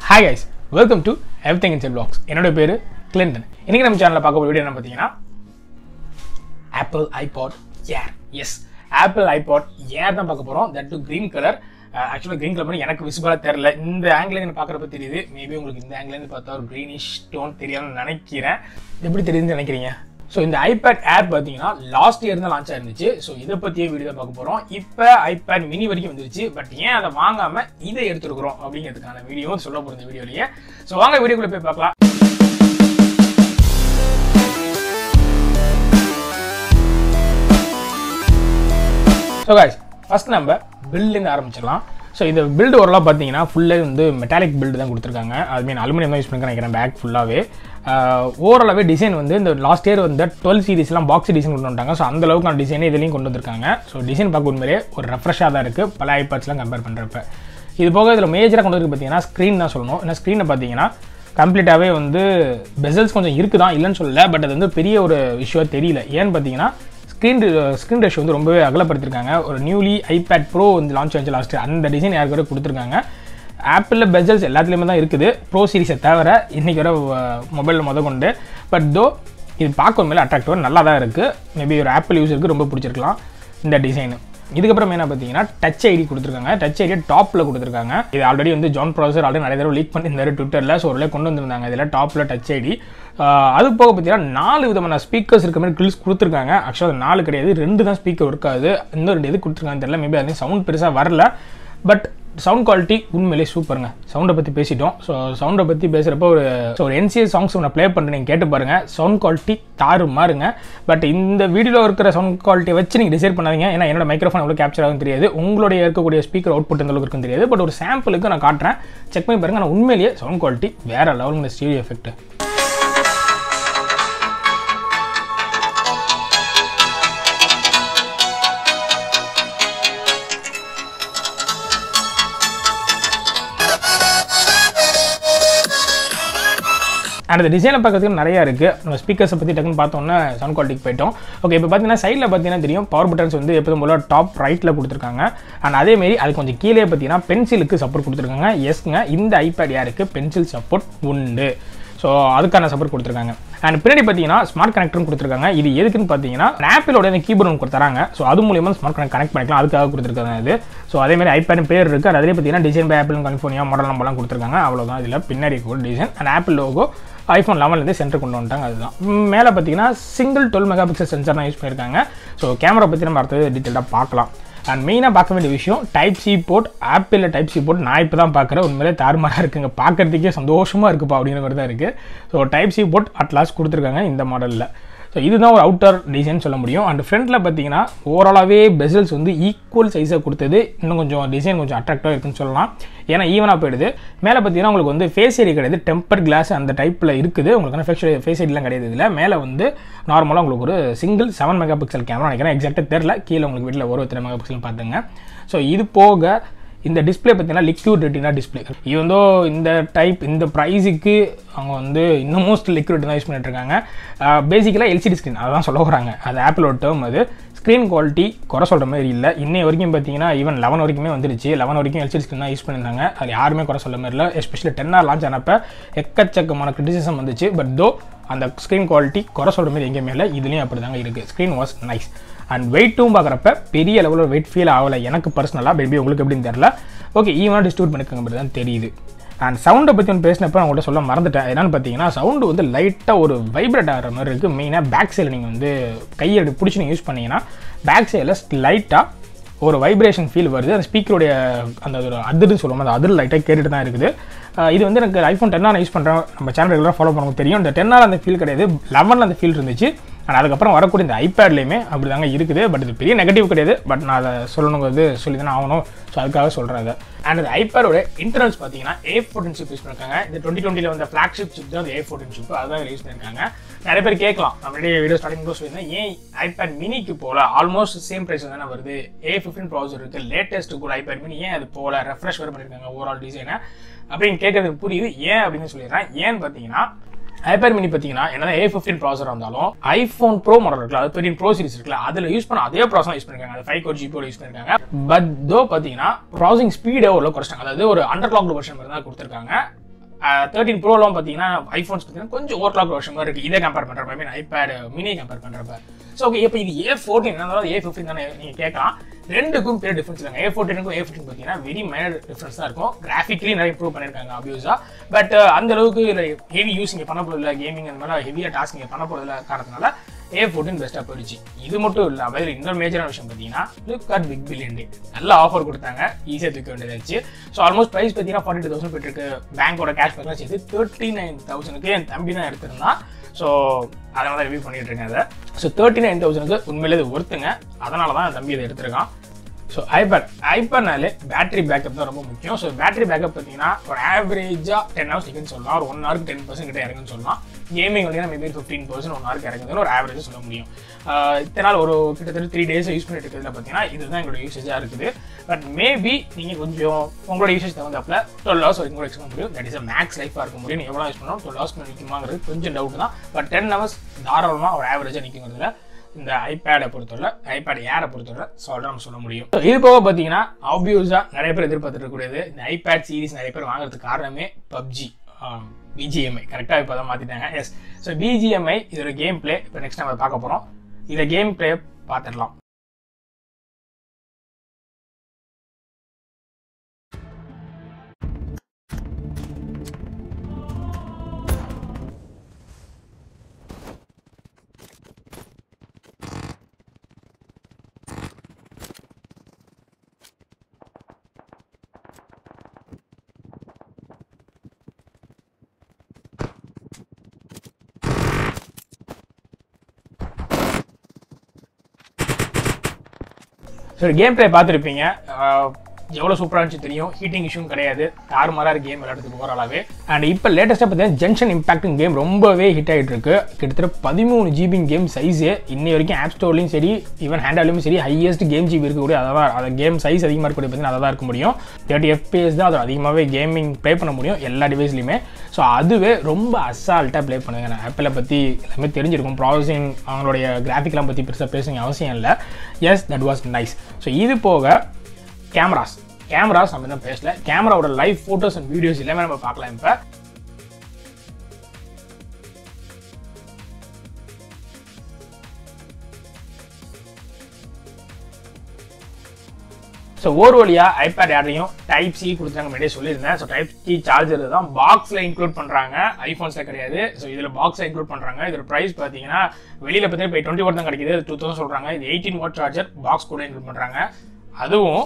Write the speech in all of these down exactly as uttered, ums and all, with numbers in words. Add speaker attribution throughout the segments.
Speaker 1: Hi guys, welcome to everythinginsidevlogs. என்னோட பேரு Clinton. இன்னைக்கு நம்ம சேனல்ல பார்க்க போற வீடியோ என்ன பாத்தீங்கன்னா Apple iPod Air. Yes, Apple iPod Air தான் பார்க்க போறோம். That to green color. Actually green color எனக்கு விசிபிளா தெரியல. இந்த ஆங்கிள்ல நீங்க பார்க்கறப்ப தெரியுது. மேபி உங்களுக்கு இந்த ஆங்கிள்ல இருந்து பார்த்தா ஒரு greenish tone தெரியும்னு நினைக்கிறேன். எப்படி தெரியுதுன்னு நினைக்கிறீங்க? So இந்த iPad Air பாத்தீங்கன்னா லாஸ்ட் இயர் தான் லான்ச் ஆயிருந்துச்சு. சோ இத பத்தியே வீடியோ பார்க்க போறோம். இப்போ iPad mini வரைக்கும் வந்துருச்சு. பட் ஏன் அதை வாங்காம இதை எடுத்துக்கிறோம் அப்படிங்கிறதுக்கான வீடியோ சொல்ல போற இந்த வீடியோலயே. சோ வாங்க வீடியோக்குள்ள போய் பார்க்கலாம். So guys, first நம்ம பில்ட்ல இருந்து ஆரம்பிச்சிடலாம். ஸோ இந்த பில்டு ஓரளவு பார்த்தீங்கன்னா ஃபுல்லாக வந்து மெட்டாலிக் பில்டு தான் கொடுத்துருக்காங்க. அது மீன் அலுமினியம் தான் யூஸ் பண்ணி நினைக்கிறேன் பேக் ஃபுல்லாகவே. ஓரளவே டிசைன் வந்து இந்த லாஸ்ட் இயர் வந்து டுவெல் சீரிஸ்லாம் பாக்ஸ் டிசைன் கொண்டு வந்துட்டாங்க. ஸோ அந்த அளவுக்கான டிசைனே இதுலேயும் கொண்டு வந்திருக்காங்க. ஸோ டிசைன் பார்க்க உண்மையிலே ஒரு ரெஃப்ரெஷ்ஷாக தான் இருக்குது பல ஐபேட்ஸ்லாம் கம்பேர் பண்ணுறப்ப. இது போக இதில் மேஜராக கொண்டு வந்து பார்த்தீங்கன்னா ஸ்க்ரீன் தான் சொல்லணும். ஏன்னா ஸ்க்ரீனை பார்த்தீங்கன்னா கம்ப்ளீட்டாகவே வந்து பெசல்ஸ் கொஞ்சம் இருக்குது தான் இல்லைன்னு சொல்லலை. பட் அது வந்து பெரிய ஒரு இஷ்யூவாக தெரியல. ஏன்னு பார்த்தீங்கன்னா ஸ்க்ரீன் ஸ்க்ரீன் ரேஷியோ வந்து ரொம்பவே அகலப்படுத்திருக்காங்க. ஒரு நியூலி ஐபேட் ப்ரோ வந்து லான்ச் ஆச்சு லாஸ்ட் அந்த டிசைன் யாருக்கு வரை கொடுத்துருக்காங்க. ஆப்பிளில் பெசல்ஸ் எல்லாத்துலேயுமே தான் இருக்குது ப்ரோ சீரிஸை தவிர இன்றைக்கி வர மொபைலில் முத கொண்டு. பட் தோ இது பார்க்க மேலே அட்ராக்டிவாக நல்லா தான் இருக்குது. மேபி ஒரு ஆப்பிள் யூஸருக்கு ரொம்ப பிடிச்சிருக்கலாம் இந்த டிசைனு. இதுக்கப்புறம் என்ன பார்த்தீங்கன்னா டச் ஐடி கொடுத்துருக்காங்க. டச் ஐடி டாப்பில் கொடுத்துருக்காங்க. இது ஆல்ரெடி வந்து ஜான் ப்ராசர் ஆல்ரெடி நிறைய தடவை லீக் பண்ணியிருந்தாரு ட்விட்டரில். ஸோ ஒரு கொண்டு வந்திருந்தாங்க இதில் டாப்பில் டச் ஐடி. அது போக பார்த்தீங்கன்னா நாலு விதமான ஸ்பீக்கர்ஸ் இருக்க மாதிரி கில்ஸ் கொடுத்துருக்காங்க. ஆக்சுவலாக நாலு கிடையாது, ரெண்டு தான் ஸ்பீக்கர் இருக்காது. இன்னும் ரெண்டு எது கொடுத்துருக்காங்கன்னு தெரியல. மேபி அது சவுண்ட் பெருசாக வரல. பட் சவுண்ட் குவாலிட்டி உண்மையிலே சூப்பருங்க. சவுண்டை பற்றி பேசிட்டோம். ஸோ சவுண்டை பற்றி பேசுகிறப்ப ஒரு ஸோ ஒரு என்சிஎஸ் சாங்ஸ் நான் ப்ளே பண்ணுறேன், நீங்கள் கேட்டு பாருங்கள். சவுண்ட் குவாலிட்டி தாறு மாறுங்க. பட் இந்த வீடியோவில் இருக்கிற சவுண்ட் குவாலிட்டியை வச்சு நீங்கள் டிசைட் பண்ணாதீங்க. ஏன்னா என்னோட மைக்ரோஃபோன் எவ்வளோ கேப்சர் ஆகும் தெரியாது, உங்களுடைய இருக்கக்கூடிய ஸ்பீக்கர் அவுட்புட் எந்த அளவுக்கு இருக்குன்னு தெரியாது. பட் ஒரு சாம்பிளுக்கு நான் காட்டுறேன், செக் பண்ணி பாருங்கள். ஆனால் உண்மையிலேயே சவுண்ட் குவாலிட்டி வேறு லெவலுங்க. ஸ்டீரியோ எஃபெக்ட் அந்த டிசைனை பார்க்கறதுக்கு நிறையா இருக்குது. நம்ம ஸ்பீக்கர்ஸை பற்றி டக்குன்னு பார்த்தோன்னா சவுண்ட் குவாலிட்டிக்கு போயிட்டோம். ஓகே, இப்போ பார்த்தீங்கன்னா சைடில் பார்த்தீங்கன்னா தெரியும் பவர் பட்டன்ஸ் வந்து எப்போதும் போல டாப் ரைட்டில் கொடுத்துருக்காங்க. அண்ட் அதேமாரி அது கொஞ்சம் கீழே பார்த்தீங்கன்னா பென்சிலுக்கு சப்போர்ட் கொடுத்துருக்காங்க. எஸ்ங்க, இந்த ஐபேட் ஏருக்கு பென்சில் சப்போர்ட் உண்டு. ஸோ அதுக்கான சப்போர்ட் கொடுத்துருக்காங்க. அண்ட் பின்னாடி பார்த்தீங்கன்னா ஸ்மார்ட் கனெக்டரும் கொடுத்துருக்காங்க. இது எதுக்குன்னு பார்த்தீங்கன்னா ஆப்பிளோட அந்த கீபோர்டு ஒன்று கொடுத்துறாங்க. ஸோ அது மூலியமாக ஸ்மார்ட் கனெக்ட் கனெக்ட் பண்ணிக்கலாம். அதுக்காக கொடுத்துருக்காங்க இது. ஸோ அதேமாதிரி ஐபேட் பேர் இருக்குது. அதிலே பார்த்தீங்கன்னா design by Apple California model நம்பர்லாம் கொடுத்துருக்காங்க. அவ்வளோதான் இதில் பின்னாடி ஒரு design. And Apple logo iPhone லெவன்லேருந்து சென்டர் கொண்டு வந்துட்டாங்க. அதுதான் மேலே பார்த்தீங்கன்னா single twelve megapixel sensor தான் யூஸ் பண்ணியிருக்காங்க. ஸோ கேமரா பற்றி நம்ம அடுத்தது டீட்டெயிலாக பார்க்கலாம். அண்ட் மெயினாக பார்க்க வேண்டிய விஷயம் டைப் சி போர்ட். ஆப்பிளில் டைப் சி போர்ட் நான் இப்போ தான் பார்க்குறேன். உண்மையிலே தாறுமாறாக இருக்குங்க. பார்க்குறதுக்கே சந்தோஷமாக இருக்குப்பா அப்படிங்கிற மாதிரி தான் இருக்குது. So type C port at last கொடுத்துருக்காங்க இந்த மாடலில். ஸோ இதுதான் ஒரு அவுட்டர் டிசைன் சொல்ல முடியும். அண்ட் ஃப்ரண்ட்டில் பார்த்தீங்கன்னா ஓவராலாகவே பெசல்ஸ் வந்து ஈக்குவல் சைஸாக கொடுத்தது இன்னும் கொஞ்சம் டிசைன் கொஞ்சம் அட்ராக்டிவாக இருக்குன்னு சொல்லலாம். ஏன்னா ஈவனாக போயிடுது. மேலே பார்த்தீங்கன்னா உங்களுக்கு வந்து ஃபேஸ் ஐடி கிடையாது, டெம்பர் கிளாஸ் அந்த டைப்பில் இருக்குது. உங்களுக்கு ஃபேஸ் ஃபேஸ் ஐடிலாம் கிடையாது. இதில் மேலே வந்து நார்மலாக உங்களுக்கு ஒரு single seven megapixel camera நினைக்கிறேன். எக்ஸாக்டாக தெரில. கீழே உங்களுக்கு வீட்டில் ஒரு எத்தனை மெகா பிக்சல் பார்த்துங்க. ஸோ இது போக இந்த டிஸ்பிளே பார்த்தீங்கன்னா லிக்விட் ரெட்டினா டிஸ்பிளே. இவந்தோ இந்த டைப் இந்த ப்ரைஸுக்கு அவங்க வந்து இன்னும் மோஸ்ட் லிக்விட் தான் யூஸ் பண்ணிட்டு இருக்காங்க. பேசிக்கலாக எல்சிடி ஸ்க்ரீன் அதான் சொல்ல வராங்க. அது ஆப்பிளோட டேர்ம். அது ஸ்க்ரீன் குவாலிட்டி குறை சொல்கிற மாதிரி இல்லை. இன்னை வரைக்கும் பார்த்தீங்கன்னா ஈவன் லெவன் வரைக்குமே வந்துருச்சு. லெவன் வரைக்கும் எல்சிடி ஸ்க்ரீன் தான் யூஸ் பண்ணியிருந்தாங்க. அது யாருமே குறை சொல்ல மாதிரி இல்லை. எஸ்பெஷலி டென் ஆர் லான்ச் ஆனப்போ எக்கச்சக்கமான கிரிட்டிசிசம் வந்துச்சு. பட் தோ அந்த ஸ்க்ரீன் குவாலிட்டி குறை சொல்கிற மாதிரி எங்கேயுமே இல்லை. இதுலேயும் அப்படி தாங்க இருக்குது. Screen was nice. அண்ட் வெயிட்டும் பார்க்குறப்ப பெரிய லெவலில் வெயிட் ஃபீல் ஆகலை எனக்கு பர்சனலாக. மேபி உங்களுக்கு எப்படின்னு தெரியல. ஓகே, ஈவனாக டிஸ்ட்ரிபியூட் பண்ணிக்கோங்க அப்படி தான் தெரியுது. அண்ட் சவுண்டை பற்றி ஒன்று பேசினப்போ நான் உங்கள்கிட்ட சொல்ல மறந்துட்டேன். என்னென்னு பார்த்தீங்கன்னா சவுண்டு வந்து லைட்டாக ஒரு வைப்ரேட் ஆகிற மாதிரி இருக்குது. மெயினாக பேக் சைடில் நீங்கள் வந்து கையை பிடிச்சி நீங்கள் யூஸ் பண்ணிங்கன்னா பேக் சைடில் லைட்டாக ஒரு வைப்ரேஷன் ஃபீல் வருது. அந்த ஸ்பீக்கருடைய அந்த ஒரு அதிர்ன்னு சொல்லுவோம், அந்த அதிர் லைட்டாக கேட்டுட்டு தான் இருக்குது. இது வந்து எனக்கு ஐஃபோன் டென் நான் யூஸ் பண்ணுறேன். நம்ம சேனல் ரெகுலராக ஃபாலோ பண்ண தெரியும். இந்த டென் அந்த ஃபீல் கிடையாது, லெவனில் அந்த ஃபீல் இருந்துச்சு. அண்ட் அதுக்கப்புறம் வரக்கூடிய இந்த ஐபேட்லேயுமே அப்படி தாங்க இருக்குது. பட் இது பெரிய நெகட்டிவ் கிடையாது. பட் நான் அதை சொல்லணுங்கிறது சொல்லி தானே ஆகணும். ஸோ அதுக்காக சொல்கிறேன் அதை. அண்ட் அந்த ஐபேடோட இன்டர்னல்ஸ் பார்த்தீங்கன்னா ஏ ஃபோர்டீன் சிப் யூஸ் பண்ணிருக்காங்க. இந்த டுவெண்ட்டி டுவெண்ட்டியில் வந்த ஃப்ளாக்ஷிப் சிப் தான் ஏ ஃபோர்டீன் சிப். அதுதான் யூஸ் பண்ணியிருக்காங்க. நிறைய பேர் கேட்கலாம், நம்மளுடைய வீடியோ ஸ்டார்டிங் கூட சொல்லியிருந்தேன், ஏன் ஐபேட் மினிக்கு போல ஆல்மோஸ்ட் சேம் ப்ரைஸ் தானே வருது, ஏ ஃபிஃப்டீன் ப்ராசர் இருக்குது, லேட்டஸ்ட் கூட ஐபேட் மினி ஏன் அது போல ரெஃப்ரெஷ் வேறு பண்ணியிருக்காங்க ஓவரால் டிசைனை அப்படின்னு கேட்கறதுக்கு புரியுது. ஏன் அப்படின்னு சொல்லிடுறேன். ஏன்னு பார்த்தீங்கன்னா iPad mini பார்த்தீங்கன்னா என்னதான் A fifteen ப்ராசஸர் இருந்தாலும் iPhone Pro மாடல் இருக்குல்ல, அது thirteen Pro சீரிஸ் இருக்குல்ல, அதுல யூஸ் பண்ண அதே ப்ராசஸர் யூஸ் பண்ணிருக்காங்க. அது five core G P U யூஸ் பண்ணிருக்காங்க. பட் தோ பார்த்தீங்கன்னா ப்ராசஸிங் ஸ்பீடே ஒரு குறைச்சிட்டாங்க. அதாவது ஒரு அண்டர் கிளாக்டு வெர்ஷன் மாதிரி தான் கொடுத்துருக்காங்க. தேர்ட்டின் ப்ரோலாம் பார்த்தீங்கன்னா ஐஃபோன்ஸ் பார்த்தீங்கன்னா கொஞ்சம் ஓவர் கிளாக் வருஷம் மாதிரி இருக்குது. இதை கம்பேர் பண்ணுறப்ப I mean iPad mini compare பண்ணுறப்ப. ஸோ ஓகே இப்போ இது ஏ ஃபோர்டீன் இருந்தாலும் ஏ ஃபிஃப்டின் தானே நீங்கள் கேட்கலாம். ரெண்டுக்கும் பெரிய டிஃபரன்ஸ் இல்லைங்க. ஏ ஃபோர்டீனுக்கும் ஏ ஃபிஃப்டின் பார்த்தீங்கன்னா வெரி மைனர் டிஃபரன்ஸ் தான் இருக்கும். கிராஃபிக்லி நிறைய இம்ப்ரூவ் பண்ணியிருக்காங்க ஆப்வியஸாக. பட் அந்த அளவுக்கு ஹெவி யூஸ் இங்கே பண்ண போதில்லை, கேமிங் அந்த மாதிரி ஹெவியாக டாஸ்க் இங்கே பண்ண போதில்லை காரணத்தினால ஏ ஃபோர்டீன் பெஸ்ட்டாக போயிடுச்சு. இது மட்டும் இல்லை, அதில் இன்னொரு மேஜரான விஷயம் பார்த்தீங்கன்னா ஃப்ளிப்கார்ட் பிக் பில்லியன் டே நல்ல ஆஃபர் கொடுத்தாங்க, ஈஸியாக தூக்க வேண்டியதாச்சு. ஸோ ஆல்மோஸ்ட் ப்ரைஸ் பார்த்தீங்கன்னா ஃபார்ட்டி டூ தௌசண்ட் போயிட்டு பேங்கோட கேஷ் பேக்லாம் சேர்த்து தேர்ட்டி நைன் தௌசண்ட்க்கு என் தம்பி தான் எடுத்திருந்தான். ஸோ அதனால தான் ரிவ்யூ பண்ணிட்டு இருக்கேன் அதை. ஸோ தேர்ட்டி நைன் தௌசண்ட்க்கு உண்மையிலே இது ஒருத்துங்க, அதனால தான் என் தம்பி இதை எடுத்திருக்கான். ஸோ ஐபேட் ஐபேட்னாலே பேட்டரி பேக்கப் தான் ரொம்ப முக்கியம். ஸோ பேட்டரி பேக்கப் பார்த்தீங்கன்னா ஒரு ஆவரேஜாக டென் ஹவர்ஸ் நிற்குன்னு சொல்லலாம், ஒரு ஒன் ஹவருக்கு டென் பர்சன்ட் கிட்ட இறங்குன்னு சொல்லலாம். கேமிங் வந்தீங்கன்னா மேபி ஃபிஃப்டீன் பர்சன்ட் ஒன் ஹவருக்கு இறங்குதுன்னு ஒரு ஆவரேஜாக சொல்ல முடியும். இத்தனை நாள் ஒரு கிட்டத்தட்ட த்ரீ டேஸ் யூஸ் பண்ணிட்டு இருக்கிறதுல பார்த்தீங்கன்னா இதுதான் எங்களோட யூசேஜாக இருக்குது. பட் மேபி நீங்கள் கொஞ்சம் உங்களோட யூசேஜ் தகுந்தப்பில் டுவெல் ஹவர்ஸ் வரைக்கும் கூட யூஸ் பண்ண முடியும். தட் இஸ் அ மேக்ஸ் லைஃபாக இருக்க முடியும். நீங்கள் எவ்வளோ யூஸ் பண்ணணும் டுவெல் ஹவர்ஸ் நிற்குமாங்கிறது கொஞ்சம் டவுட் தான். பட் டென் ஹவர்ஸ் தாராளமாக ஒரு ஆவரேஜாக நிற்குங்கிறதுல இந்த ஐபேடை பொறுத்தவரை ஐபேட் ஏரை பொறுத்தவரை சொல்ல நம்ம சொல்ல முடியும். இது போக பார்த்தீங்கன்னா ஆப்வியஸாக நிறைய பேர் எதிர்பார்த்துட்டு இருக்கக்கூடியது இந்த ஐபேட் சீரிஸ் நிறைய பேர் வாங்குறதுக்கு காரணமே பப்ஜி பிஜிஎம்ஐ கரெக்டாக இப்போ தான் மாற்றிட்டாங்க. எஸ், ஸோ பிஜிஎம்ஐ இதோட கேம் பிளே இப்போ நெக்ஸ்ட் நம்ம பார்க்க போகிறோம். இதை கேம் பிளே பார்த்துடலாம். ஸோ கேம் பிளே பார்த்துருப்பீங்க, எவ்வளோ சூப்பராக இருந்துச்சு தெரியும். ஹீட்டிங் இஷ்யூவும் கிடையாது, தாறுமாறாக கேம் விளையாடுறதுக்கு ஓவராலாகவே. அண்ட் இப்போ லேட்டஸ்ட்டாக பார்த்தீங்கன்னா ஜங்ஷன் இம்பாக்டிங் கேம் ரொம்பவே ஹிட் ஆகிட்டு இருக்கு. கிட்டத்தட்ட பதிமூணு ஜிபி கேம் சைஸு இன்னி வரைக்கும் ஆப் ஸ்டோர்லையும் சரி ஈவன் ஹேண்டாலையும் சரி ஹையஸ்ட் கேம் ஜிபி இருக்கக்கூடிய அதான் அதை கேம் சைஸ் அதிகமாக இருக்கக்கூடிய பார்த்தீங்கன்னா அதை தான் இருக்க முடியும். தேர்ட்டி எஃப்பிஎஸ் தான் அது அதிகமாகவே கேமிங் ப்ளே பண்ண முடியும் எல்லா டிவைஸ்லையுமே. ஸோ அதுவே ரொம்ப அசால்ட்டாக ப்ளே பண்ணுங்க. நான் ஆப்பிளை பற்றி எல்லாமே தெரிஞ்சிருக்கும், ப்ராசஸிங் அவங்களுடைய கிராஃபிக்லாம் பற்றி பெருசாக பேசுங்க அவசியம் இல்லை. Yes, that was nice. So இது போக கேமராஸ் கேமராஸ் நம்ம தான் பேசல, கேமராவோட லைவ் ஃபோட்டோஸ் அண்ட் வீடியோஸ் எல்லாமே நம்ம பார்க்கலாம். இப்போ ஸோ ஒரு வழியாக ஐபேட் ஏரையும் டைப் சி கொடுத்தாங்க, முன்னாடியே சொல்லியிருந்தேன். ஸோ டைப் சி சார்ஜர் தான் பாக்ஸில் இன்க்ளூட் பண்ணுறாங்க, ஐஃபோன்ஸில் கிடையாது. ஸோ இதில் பாக்ஸில் இன்க்ளூட் பண்ணுறாங்க. இதோட ப்ரைஸ் பார்த்தீங்கன்னா வெளியில் பார்த்தீங்கன்னா இப்போ டுவெண்ட்டி வாட் தான் கிடைக்குது, டூ தௌசண்ட் சொல்கிறாங்க. இது எயிட்டீன் வாட் சார்ஜர் பாக்ஸ் கூட இன்க்ளூட் பண்ணுறாங்க, அதுவும்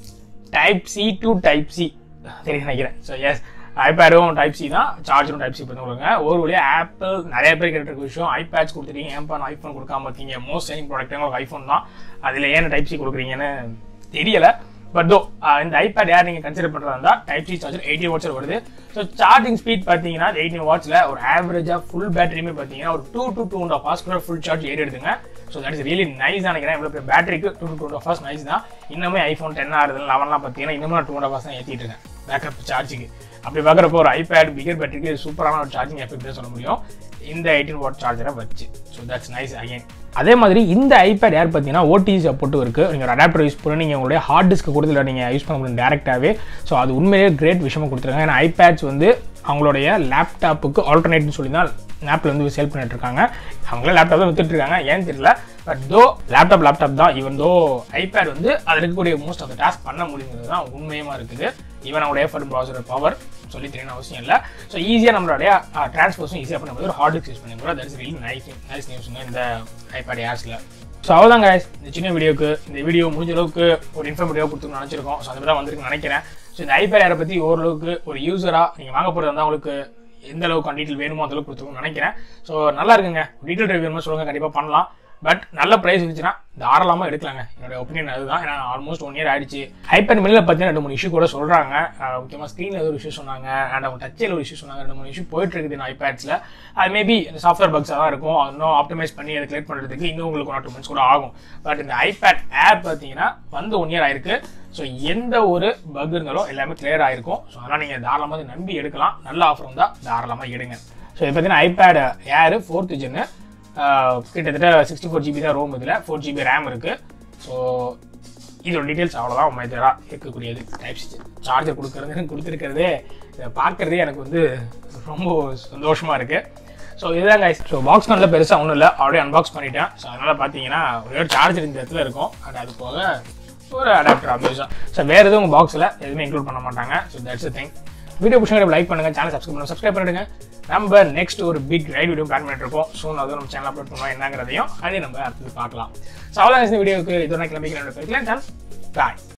Speaker 1: type C to type C தெரியும் நினைக்கிறேன். ஸோ எஸ், ஐபேடும் டைப் சி தான், சார்ஜரும் டைப் சி பண்ணி கொடுங்க. ஒரு வழியாக ஆப்பிள் நிறைய பேர் கேட்டுருக்க விஷயம், ஐபேட்ஸ் கொடுத்துட்டீங்க ஏன்பா நான் ஐஃபோன் கொடுக்காம பார்த்தீங்க, மோஸ்ட் செல்லிங் ப்ராடக்ட் உங்களுக்கு ஐஃபோன் தான், அதில் ஏன் டைப் சி கொடுக்குறீங்கன்னு தெரியல. பட் தோ இந்த ஐபேட் ஏர் நீங்கள் கன்சிடர் பண்ணுறதா இருந்தால் டைப் சி சார்ஜர் எயிட்டீன் வாட்ஸில் வருது. ஸோ சார்ஜிங் ஸ்பீட் பார்த்தீங்கன்னா எயிட்டீன் வாட்ஸில் ஒரு ஆவரேஜாக ஃபுல் பேட்டரியுமே பார்த்தீங்கன்னா ஒரு two to two and half hours கூட ஃபுல் சார்ஜ் ஏறி எடுத்துங்க. So that is really nice நினைக்கிறேன். இவ்வளோ பெரிய பேட்டரிக்கு two to two and half hours nice தான். இன்னுமே ஐஃபோன் டென் ஆறுது லெவன்லாம் பார்த்தீங்கன்னா இன்னும் நான் டூ அண்ட் ஆஃப் ஹவர்ஸ் தான் ஏற்றிட்டு இருக்கேன் பேக்கப் சார்ஜுக்கு. அப்படி பார்க்குறப்போ ஒரு ஐபேட் பிகர் பேட்டரிக்கு சூப்பரான ஒரு சார்ஜிங் எஃபெக்ட் சொல்ல முடியும் இந்த எயிட்டீன் வாட் சார்ஜரை வச்சு. So that's nice again. அதே மாதிரி இந்த ஐபேட் ஏர் பார்த்தீங்கன்னா ஓடிஜி சப்போர்ட்டும் இருக்குது. நீங்கள் ஒரு அடாப்டர் யூஸ் பண்ணி நீங்கள் உங்களுடைய ஹார்ட் டிஸ்க்கு கொடுத்துல நீங்கள் யூஸ் பண்ண முடியும் டேரெக்டாகவே. ஸோ அது உண்மையிலேயே கிரேட் விஷயமா கொடுத்துருக்காங்க. ஏன்னா ஐபேட்ஸ் வந்து அவங்களுடைய லேப்டாப்புக்கு ஆல்டர்னேட்னு சொல்லி தான் ஆப்பில் வந்து சேல் பண்ணிட்டு இருக்காங்க. அவங்களே லேப்டாப் தான் வித்துட்டு இருக்காங்க, ஏன்னு தெரியல. பட் தோ லேப்டாப் லேப்டாப் தான், ஈவன் தோ ஐபேட் வந்து அதில் இருக்கக்கூடிய மோஸ்ட் ஆஃப் த டாஸ்க் பண்ண முடியுங்கிறது தான் உண்மையமாக இருக்குது. ஈவன் அவங்களுடைய எஃபர்ட் ப்ராசர் பவர் சொல்லி தெரியணும் அவசியம் இல்லை. ஸோ ஈஸியாக நம்மளுடைய டிரான்ஸ்போர்ஸும் ஈஸியாக பண்ண முடியும். ஒரு ஹார்ட் டிஸ்க் யூஸ் பண்ணி கூட தட்ஸ் ரியலி நைஸ் நைஸ் நியூஸுங்க இந்த ஐபேட் ஏர்ஸில். ஸோ அவ்வளோதான் guys, இந்த சின்ன வீடியோக்கு இந்த வீடியோ முடிஞ்ச அளவுக்கு ஒரு இன்ஃபர்மேட்டிவாக கொடுத்துன்னு நினச்சிருக்கோம். ஸோ அந்த மாதிரி தான் வந்திருக்குன்னு நினைக்கிறேன். ஸோ இந்த ஐபேட் ஏரை பற்றி ஓரளவுக்கு ஒரு யூஸராக நீங்கள் வாங்க போகிறது இருந்தால் உங்களுக்கு எந்த அளவுக்கு டீட்டெயில் வேணுமோ அந்த அளவுக்கு கொடுத்துருக்கோம்னு நினைக்கிறேன். ஸோ நல்லா இருக்குங்க, டீட்டெயில் ரிவ்யூ வேணுமோ சொல்லுங்கள், கண்டிப்பாக பண்ணலாம். பட் நல்ல ப்ரைஸ் இருந்துச்சுன்னா தாராளமாக எடுக்கலாங்க. என்னோட ஒப்பீனியன் அதுதான். ஏன்னா ஆல்மோஸ்ட் ஒன் இயர் ஆயிடுச்சு. ஐபேட் மில்லில் பார்த்தீங்கன்னா ரெண்டு மூணு இஷ்யூ கூட சொல்கிறாங்க. முக்கியமாக ஸ்க்ரீனில் ஏதோ ஒரு இஷ்யூ சொன்னாங்க, அண்ட் அவங்க டச்சில் ஒரு இஷ்யூ சொன்னாங்க. ரெண்டு மூணு இஷ்யூ போயிட்டு இருக்குது இந்த ஐபேட்ஸில். அது மேபி இந்த சாஃப்ட்வேர் பக்ஸாக தான் இருக்கும். இன்னும் ஆப்டிமைஸ் பண்ணி அதை கிளியர் பண்ணுறதுக்கு இன்னும் உங்களுக்கு ஒன் ஆர் டூ மந்த்ஸ் கூட ஆகும். பட் இந்த ஐபேட் ஏர் பார்த்தீங்கன்னா வந்து ஒன் இயர் ஆயிருக்கு. ஸோ எந்த ஒரு பக் இருந்தாலும் எல்லாமே கிளியர் ஆகிருக்கும். ஸோ அதனால் நீங்கள் தாராளமாக நம்பி எடுக்கலாம். நல்ல ஆஃபர் இருந்தால் தாராளமாக எடுங்க. ஸோ இது பார்த்தீங்கன்னா ஐபேட் ஏர் ஃபோர்த் ஜென்னு, கிட்டத்தட்ட சிக்ஸ்டி ஃபோர் ஜிபி தான் ரோம், இதில் ஃபோர் ஜிபி ரேம் இருக்குது. ஸோ இதோட டீட்டெயில்ஸ் அவ்வளோதான் உண்மையாக இருக்கக்கூடியது. டைப் சி சார்ஜர் கொடுக்குறது கொடுத்துருக்கிறதே இதை பார்க்குறதே எனக்கு வந்து ரொம்ப சந்தோஷமாக இருக்குது. ஸோ இதுதான் கைஸ். ஸோ பாக்ஸ் நல்ல பெருசாக ஒன்றும் இல்லை, அப்படியே அன்பாக்ஸ் பண்ணிட்டேன். ஸோ அதனால் பார்த்தீங்கன்னா ஒரே சார்ஜர் இந்த இடத்துல இருக்கும், அண்ட் அது போக ஒரு அடாப்டர் ஆப்வியஸாக. ஸோ வேறு எதுவும் உங்கள் பாக்ஸில் எதுவுமே இன்க்ளூட் பண்ண மாட்டாங்க. So that's thing. வீடியோ பிடிச்சா லைக் பண்ணுங்கள், சேனல் சப்ஸ்கிரைப் பண்ணுங்கள், சப்ஸ்கிரைப் பண்ணிடுங்க. நம்ம நெக்ஸ்ட் ஒரு பிக் ரைட் வீடியோ பிளான் பண்ணிட்டு இருக்கோம். ஸோ அதுவும் நம்ம சேனல் அப்லோட் பண்ணுவோம் என்னங்கிறதையும் அதே நம்ம அடுத்தது பார்க்கலாம். ஸோ அவ்வளோ இந்த வீடியோக்கு இதோட கிளம்பிக்கிறேன். பாய்.